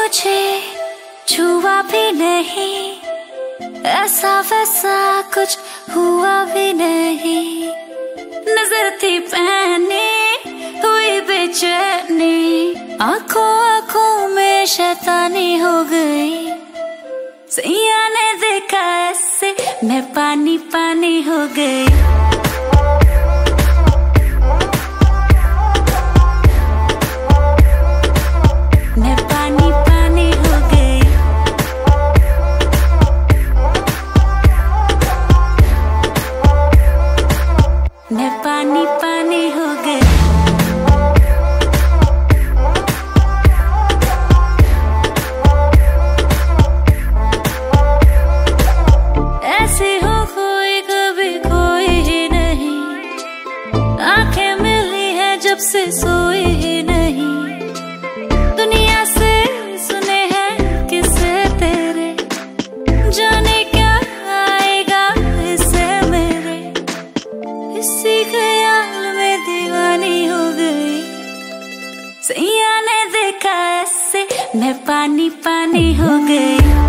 मुझे छुआ भी नहीं, ऐसा वैसा कुछ हुआ भी नहीं। नजर थी पहनी हुई बेचैनी, आंखों आंखों में शैतानी हो गई। सैया ने देखा ऐसे मैं पानी पानी हो गई। मैं पानी पानी हो गई। मैं पानी पानी हो गई। ऐसी हो कोई कभी कोई ही नहीं, आंखें मिली है जब से सोई ही नहीं। दुनिया से सुने हैं किस्से तेरे, जाने क्या आएगा इससे मेरे। इसी ख्याल में दीवानी हो गई। सैया ने देखा ऐसे मैं पानी पानी हो गई।